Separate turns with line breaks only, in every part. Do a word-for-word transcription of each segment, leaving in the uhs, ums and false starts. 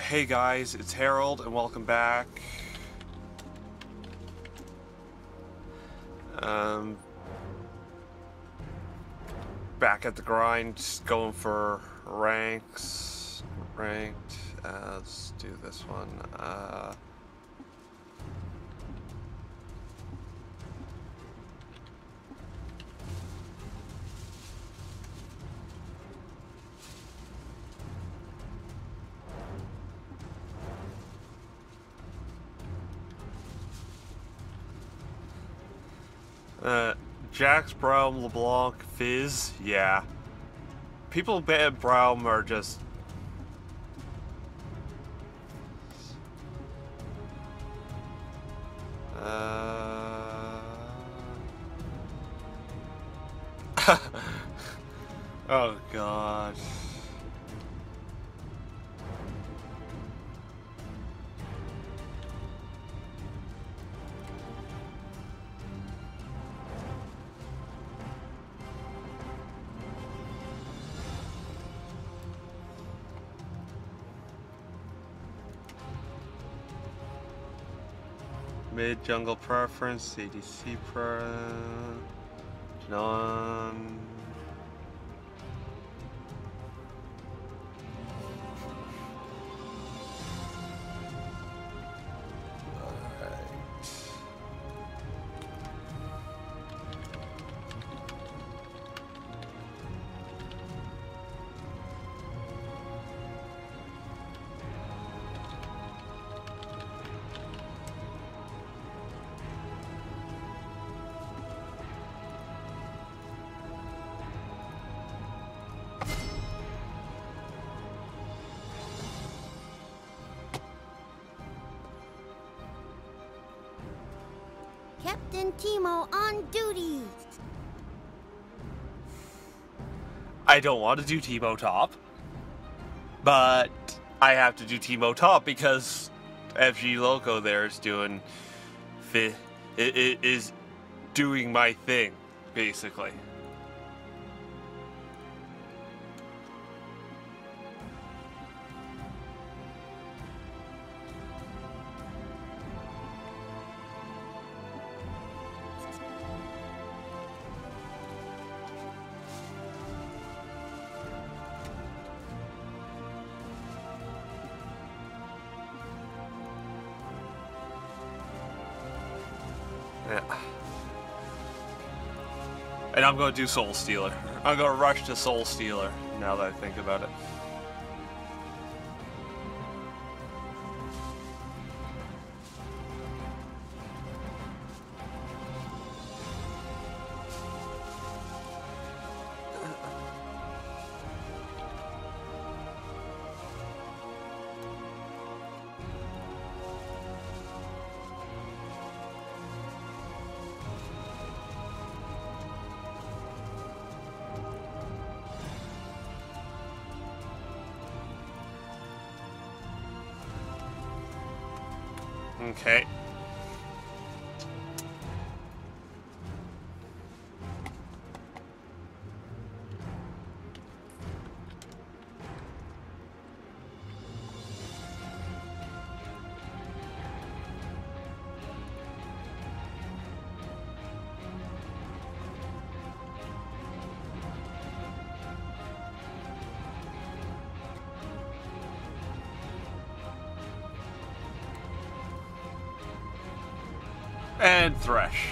Hey guys, it's Harold and welcome back. Um, back at the grind, just going for ranks, ranked. Uh, let's do this one. Uh, uh, Jax, Braum, LeBlanc, Fizz. Yeah, people at Braum are just. Uh... oh god. Mid jungle preference, A D C pre, non.
Captain Teemo on duty!
I don't want to do Teemo top, but I have to do Teemo top because F G Loco there is doing fi it, it is doing my thing, basically. Yeah. And I'm going to do Soul Stealer. I'm going to rush to Soul Stealer, now that I think about it. Okay. And Thresh.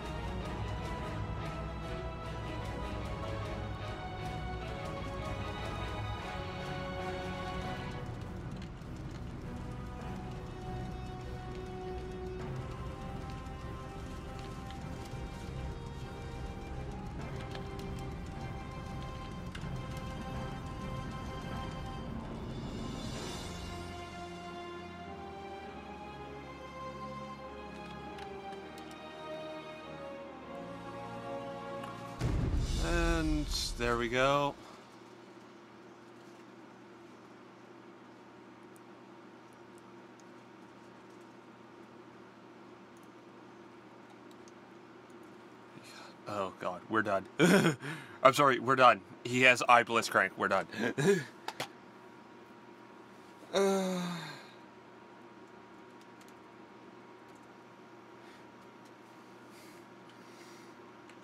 And there we go. Oh god, we're done. I'm sorry, we're done. He has eye Blitzcrank, we're done. uh...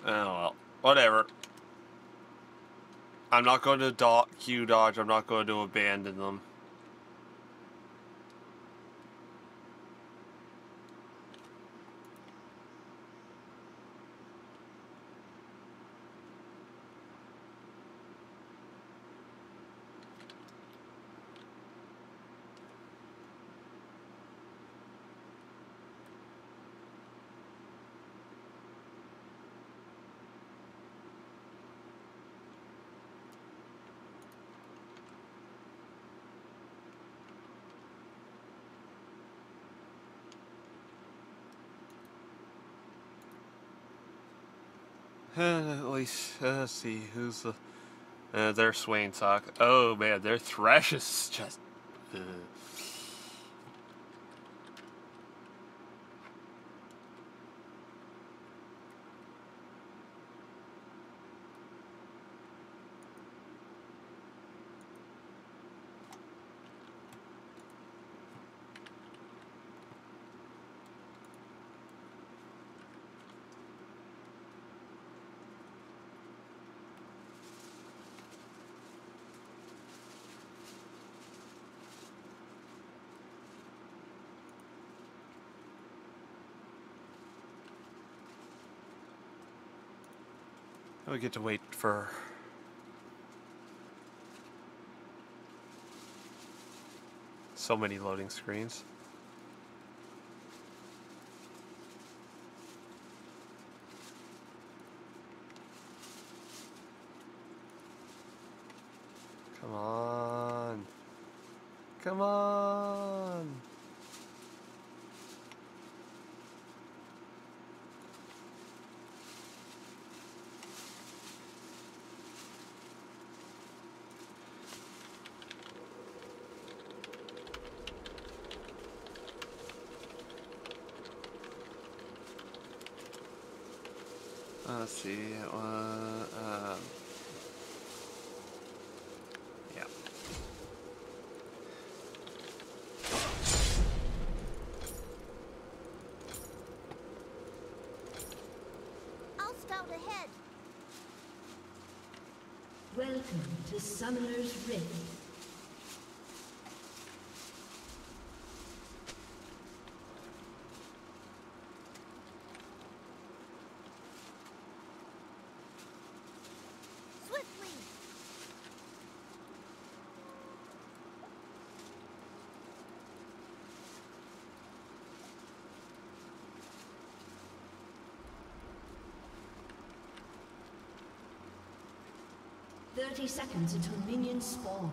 Oh well, whatever. I'm not going to do Q dodge. I'm not going to abandon them. At least, uh, let's see, who's the... Uh, their Swain Sock. Oh man, their Thresh is just... Uh. We get to wait for... so many loading screens. Come on. Come on. Let's see. Uh, uh, yeah.
I'll scout ahead.
Welcome to Summoner's Rift.
Swiftly.
Thirty seconds until minions spawn.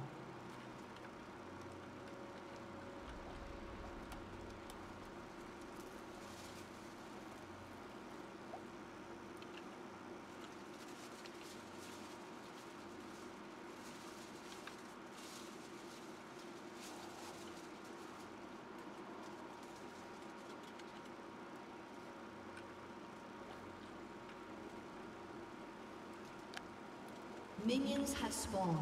Minions have spawned.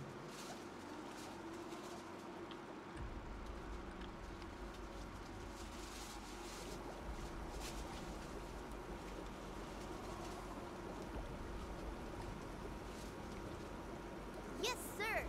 Yes, sir.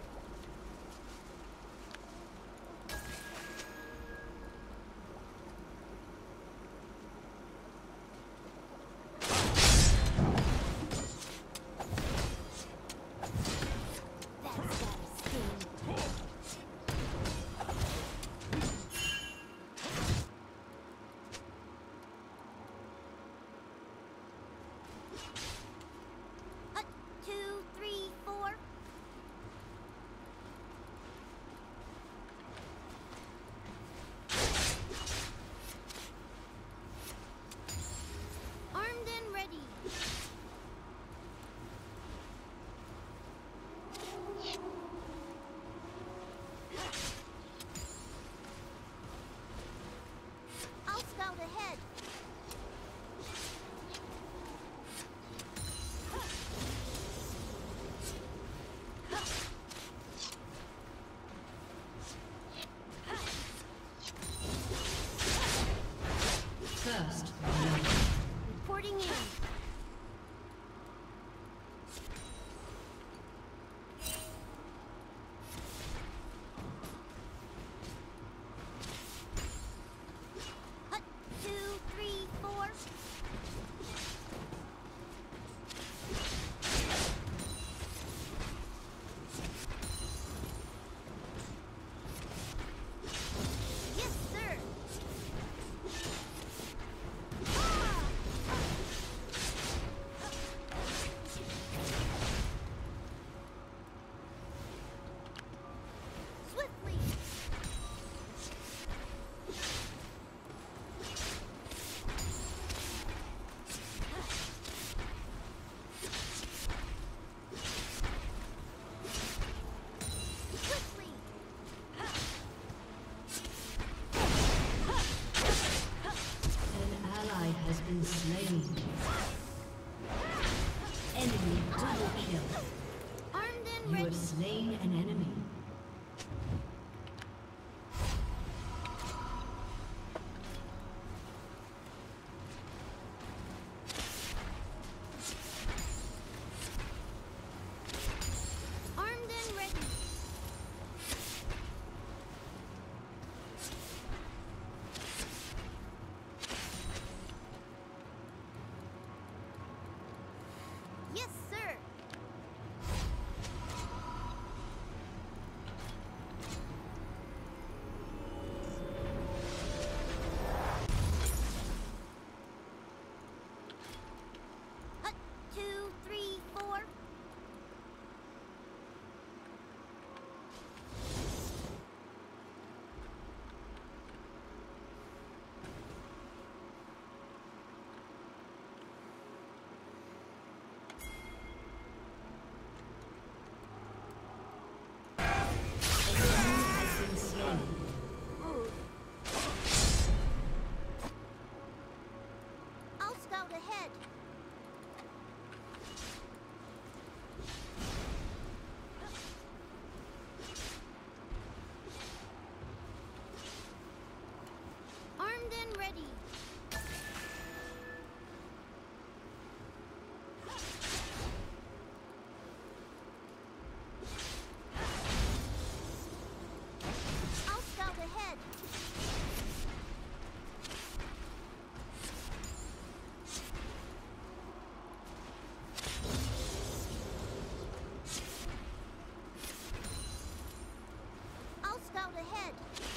ahead.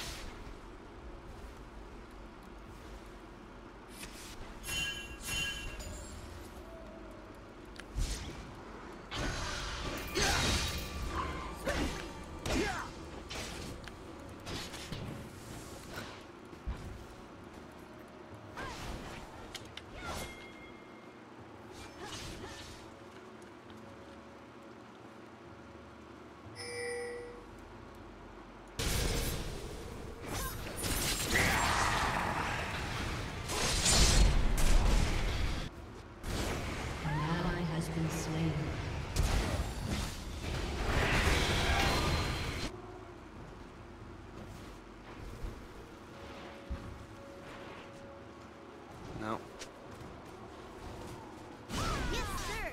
No.
Yes, sir.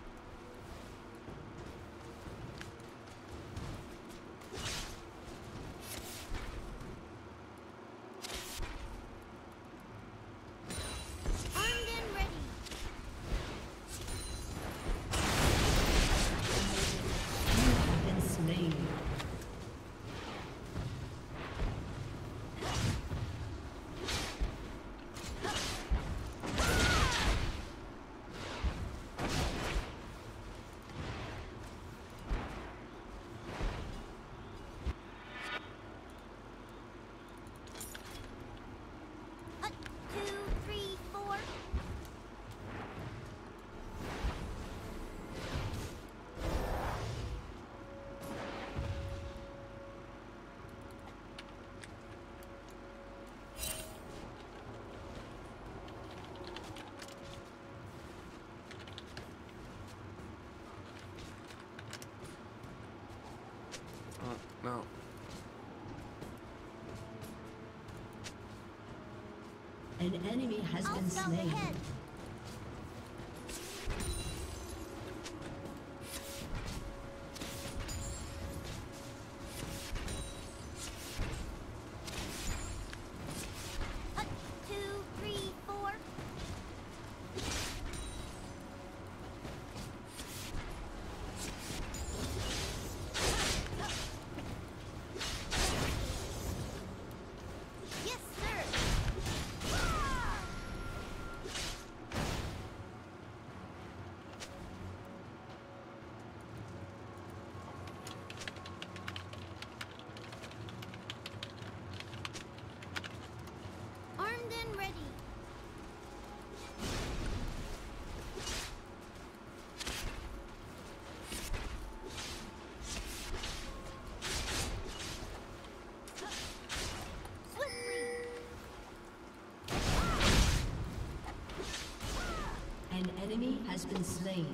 Armed and ready.
You have been slain.
Uh, two, three, four.
Uh, no.
An enemy has
I'll
been
scout
slain.
ahead. Uh, two, three, four. Yes, sir. Armed and ready. Swiftly.
An enemy has been slain.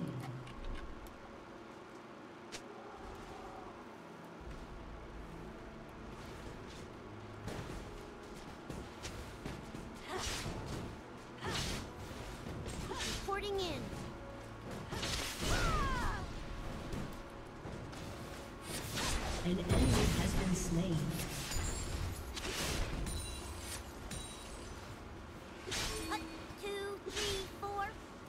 Reporting in.
An enemy has been slain.
Uh, two, three, four.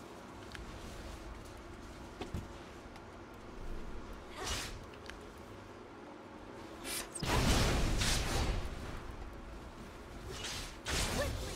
Swiftly.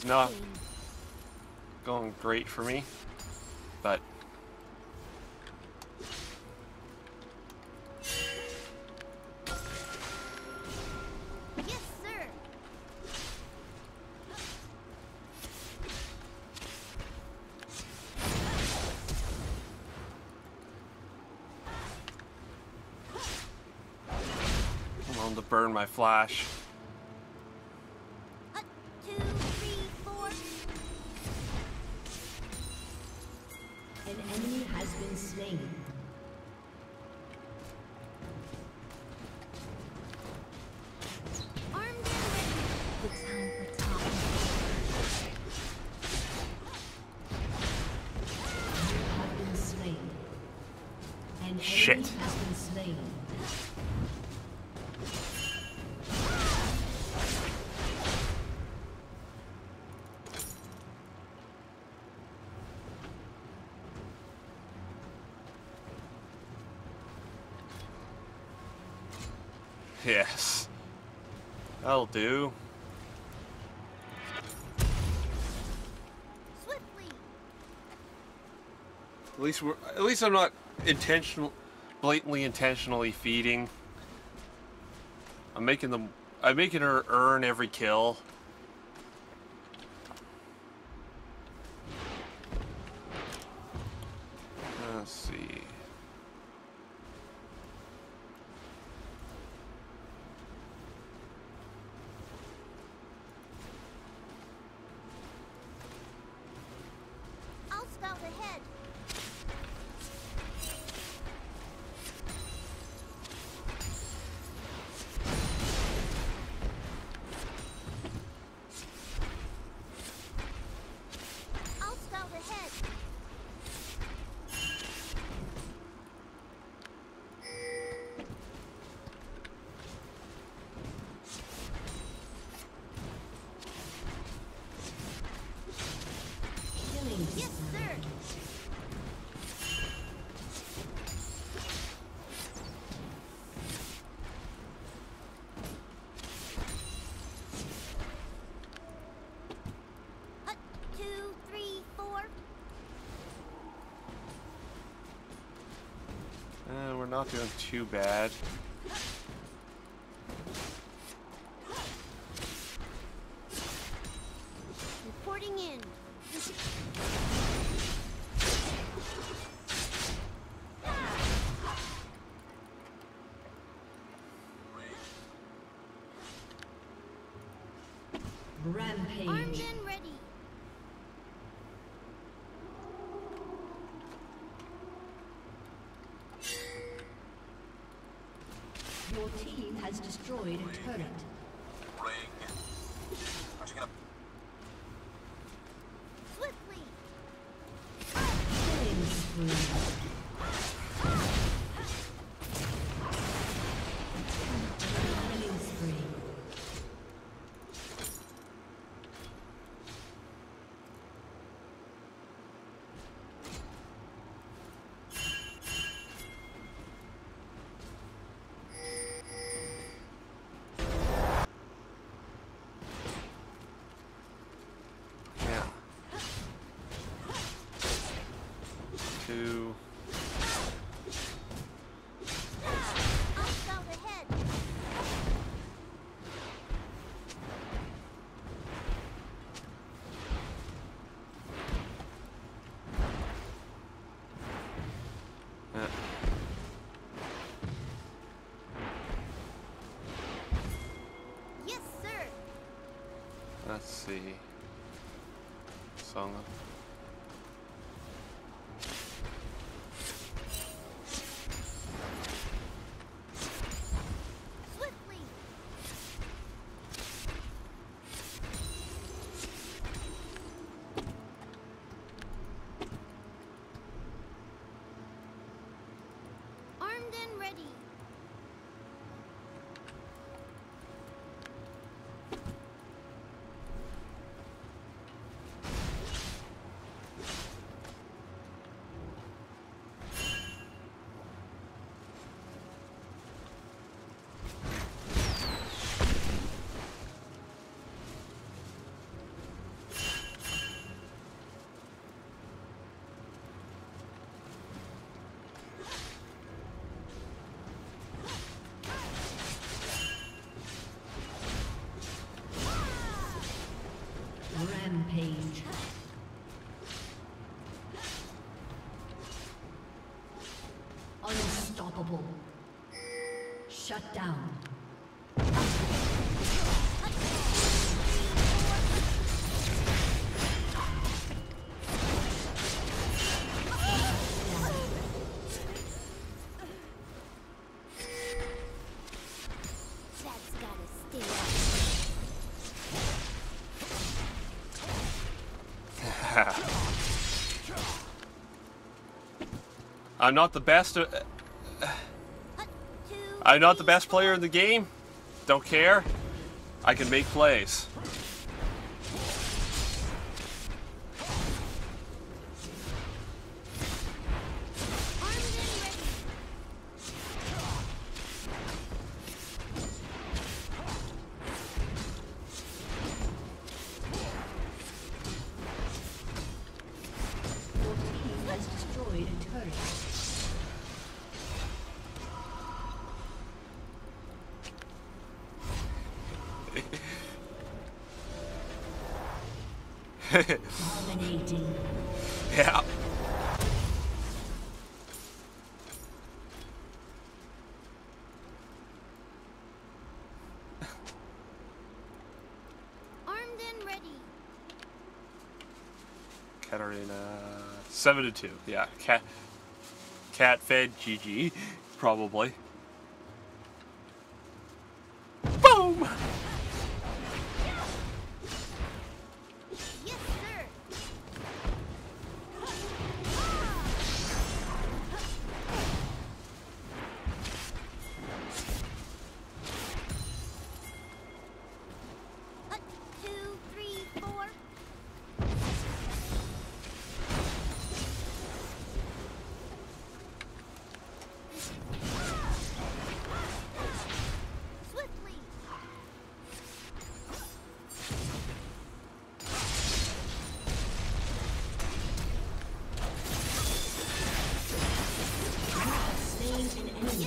is not going great for me, but
Yes, sir.
I'm going to burn my flash.
Uh, two, three, four.
An enemy has been slain.
Armed and ready. The time for top.
You have been slain. An
Shit.
enemy has been slain.
Yes. That'll do.
Swiftly.
At least we're at least I'm not intentional blatantly intentionally feeding. I'm making them I'm making her earn every kill. Let's see.
I'll scout ahead. I'll scout ahead.
Killing
Yes, sir. Uh, two, three, four.
Uh, we're not doing too bad.
Reporting in. Armed
Rampage.
and ready.
Your team has destroyed a turret.
Swiftly.
Killing spree. Killing spree.
Yeah. Two.
I'll scout ahead.
Yeah.
Yes, sir.
Let's see. Song.
Swiftly. Armed and ready.
Unstoppable. Shut down.
That's gotta stay up.
I'm not the best. Uh,
Two,
I'm not the
three,
best player
four.
in the game. Don't care. I can make plays.
Armed and ready.
Your team has destroyed a turret. Dominating.
Yeah.
Armed and ready.
Katarina. Seven to two. Yeah. Cat. Cat fed G G. Probably. Boom.
Yes, sir. Uh, two, three, four. Swiftly.
Slain an enemy.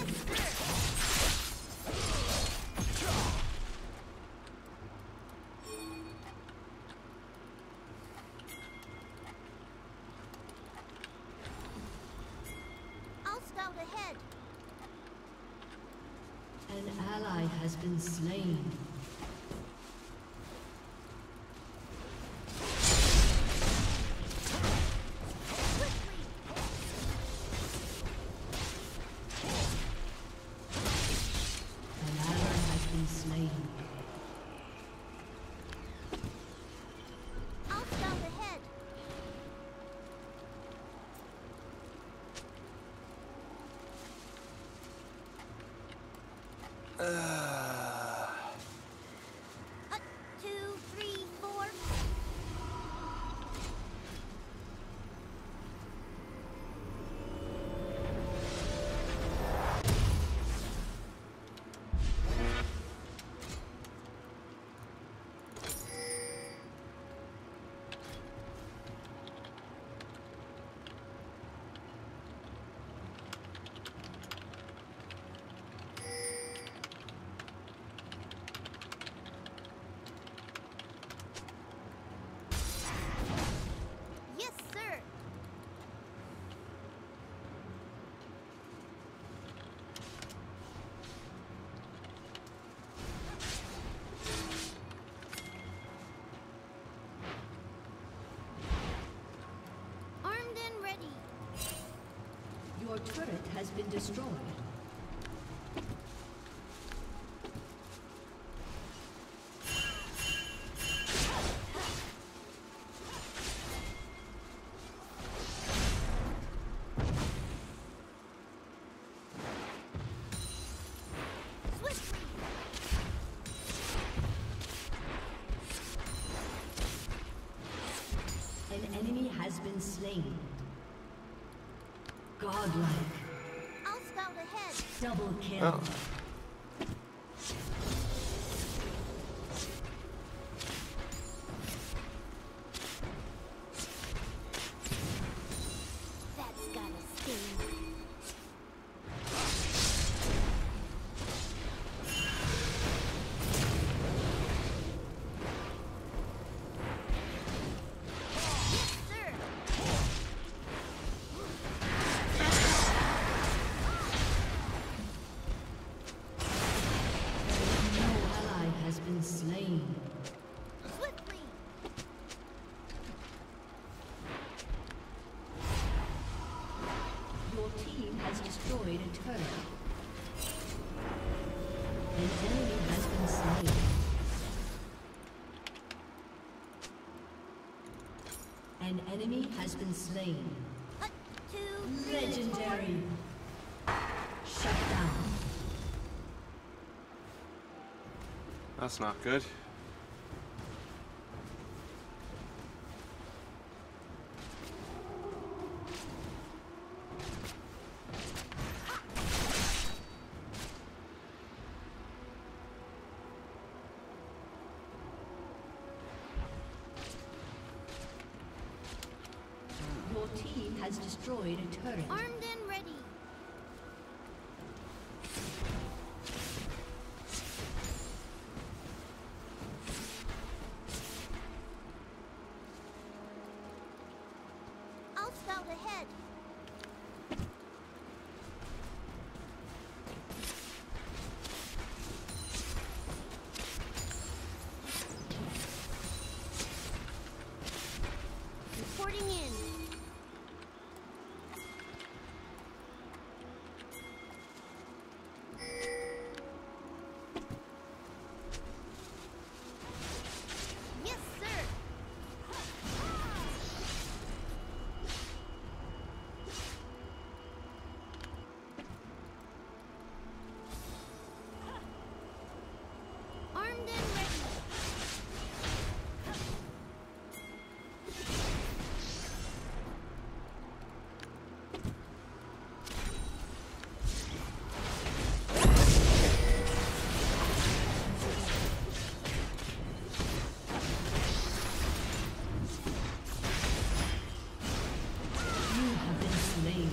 I'll scout ahead.
An ally has been slain.
Swiftly.
An ally has been slain.
I'll scout ahead. Uh, two, three, four. Yes, sir. Armed and ready.
Your turret has been destroyed.
Swiftly.
An enemy has been slain. Godlike.
I'll scout ahead.
Double kill.
That's gotta stay. Yes, sir.
has destroyed a turret. An enemy has been slain. An enemy has been slain.
One, two, three,
Legendary. Shut down.
That's not good.
Your team has destroyed a turret.
armed and ready. I'll scout ahead. Reporting in. Yes, sir. Armed and ready.
You have been slain.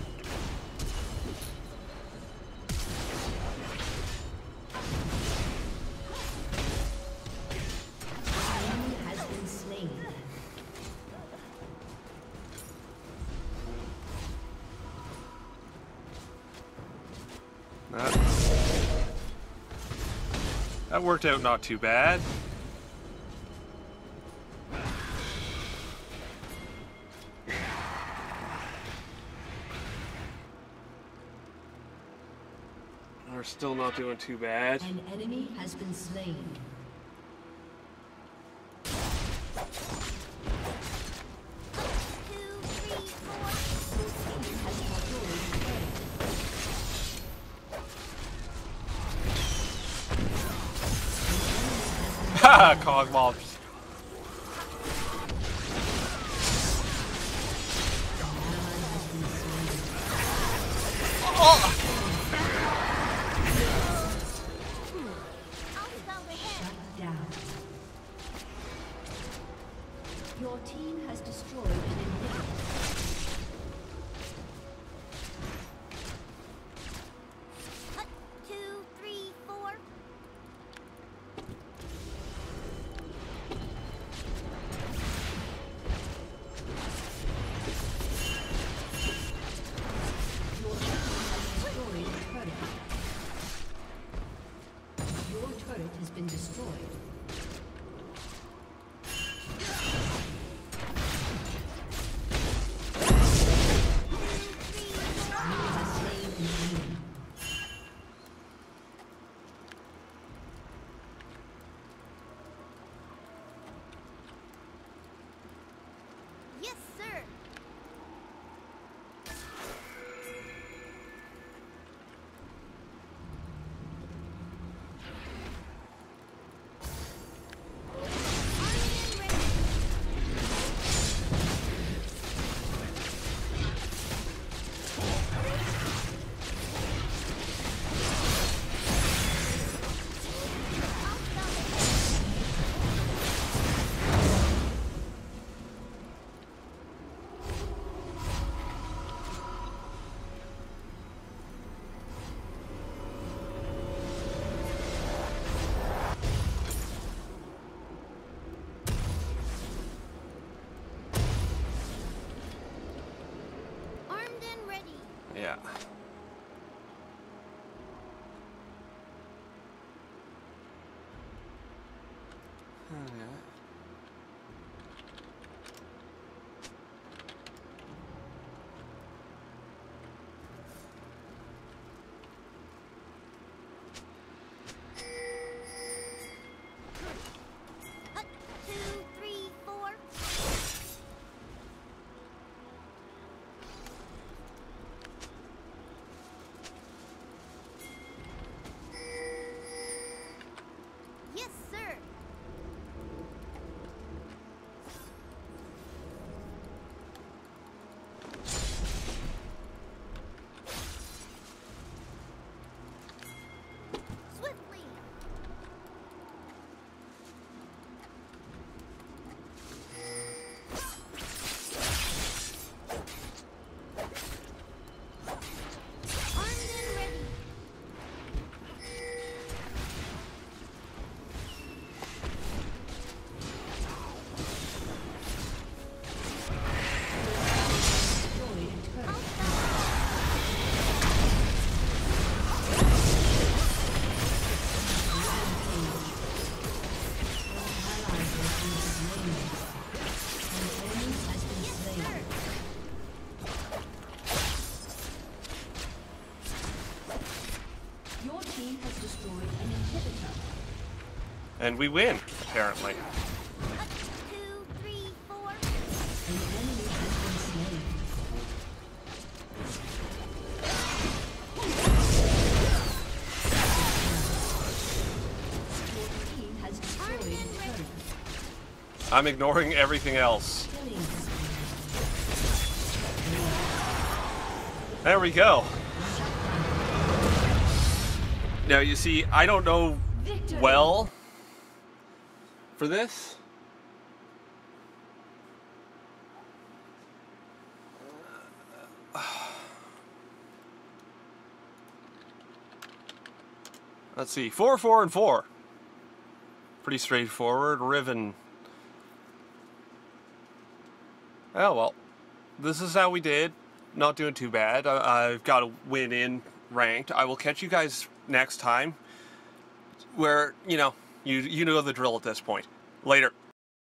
Enemy has been slain.
That, that worked out not too bad. We're still not doing too bad.
An enemy has been slain.
Two, three, four.
Your team has destroyed a turret.
Ha! Cog mobs.
I'll scout ahead.
Shut down. Your team has destroyed an inhibitor.
One, two, three, four.
Your team has destroyed a turret. Your turret has been destroyed. You have slain an enemy.
Yes, sir. Armed and ready. I'll scout ahead. Armed and ready.
Yeah. Oh, yeah.
destroyed an inhibitor.
And we win, apparently.
One, two, three, four.
An enemy has been slain. Your team has destroyed a turret.
I'm ignoring everything else.
Killing spree.
There we go. Now, you see, I don't know
Victory.
well for this. Let's see, four, four, and four. Pretty straightforward. Riven. Oh well, this is how we did. Not doing too bad. I, I've got a win in ranked. I will catch you guys next time. Where you know you you know the drill at this point. Later.